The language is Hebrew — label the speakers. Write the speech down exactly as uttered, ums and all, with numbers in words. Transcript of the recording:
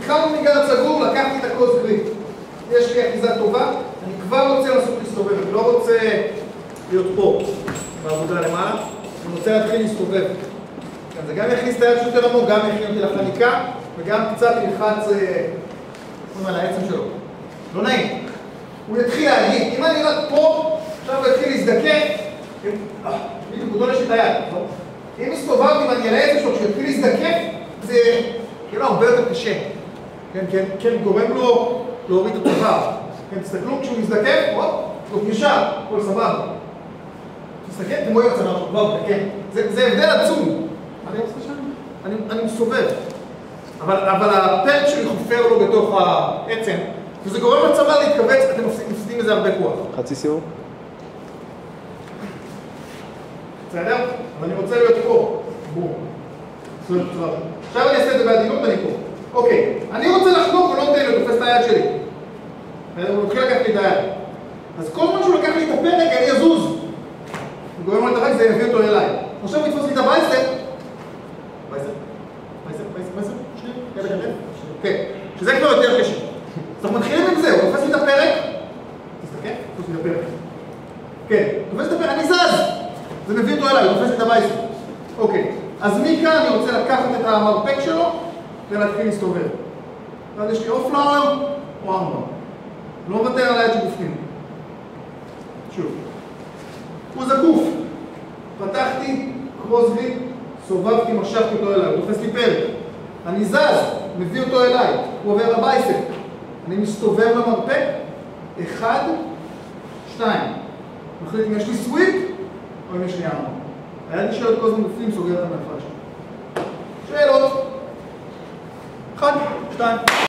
Speaker 1: התחלנו מגרד סגור, לקחתי את הקרוס גריד. יש לי אחיזה טובה, אני כבר רוצה לנסות להסתובב, אני לא רוצה להיות פה, בעבודה למעלה, אני רוצה להתחיל להסתובב. זה גם יכניס את היד שיותר עמוק, גם יכניס אותי לחניקה, וגם קצת ילחץ על העצם שלו. לא נעים. הוא יתחיל להגיד, אם אני רק פה, עכשיו הוא יתחיל להזדקף, בדיוק, הוא דולש את היד. אם הסתובבתי ואני על העצם שלו, כשהוא יתחיל להזדקף, זה כאילו הרבה יותר קשה. כן, גורם לו להוריד את הצוואר. כן, תסתכלו, כשהוא מזדקף, הופ, הוא ישר, הכל סבבה. תסתכל, אתם רואים את הצוואר שלו, כן. זה הבדל עצום. אני מסובב. אבל הפרק שלי חופר לו בתוך העצם, וזה גורם לצוואר להתכווץ, אתם מפסידים מזה הרבה כוח.
Speaker 2: חצי סיור?
Speaker 1: בסדר? אבל אני רוצה להיות פה. בום. עכשיו אני אעשה את זה בעדינות ואני פה. אוקיי, אני רוצה לחנוק, ולא נותן לי, תופס את היד שלי. הוא מתחיל לקחת לי את היד. אז כל זמן שהוא לקח לי את הפרק, אני אזוז. הוא גורם לו את הרק, זה יביא אותו אליי. עכשיו הוא יתפוס לי את הבייסטר. בייסטר? בייסטר? בייסטר? בייסטר? שני? ידע כתב? כן. שזה כבר יותר קשה. אז אנחנו מתחילים עם זה, הוא תופס לי את הפרק. תסתכל, תופס לי את הפרק. כן, תופס את הפרק, אני זז. זה מביא אותו אליי, הוא תופס לי את הבייסטר. אוקיי. אז מכאן אני רוצה לקחת את המרפק שלו ולהתחיל להסתובב. אז יש לי או פלאואר או ארמבר. לא מוותר על היד שבפנים. שוב. הוא זקוף. פתחתי, קרוס גריד, סובבתי, משכתי אותו אליי, הוא תופס לי פרק. אני זז, מביא אותו אליי, הוא עובר לבייסק. אני מסתובב למרפק, אחד, שתיים. מחליט אם יש לי סוויפ או אם יש לי ארמבר. היד נשארת כל הזמן בפנים, סוגר את המרפק. שאלות. אחד, שתיים.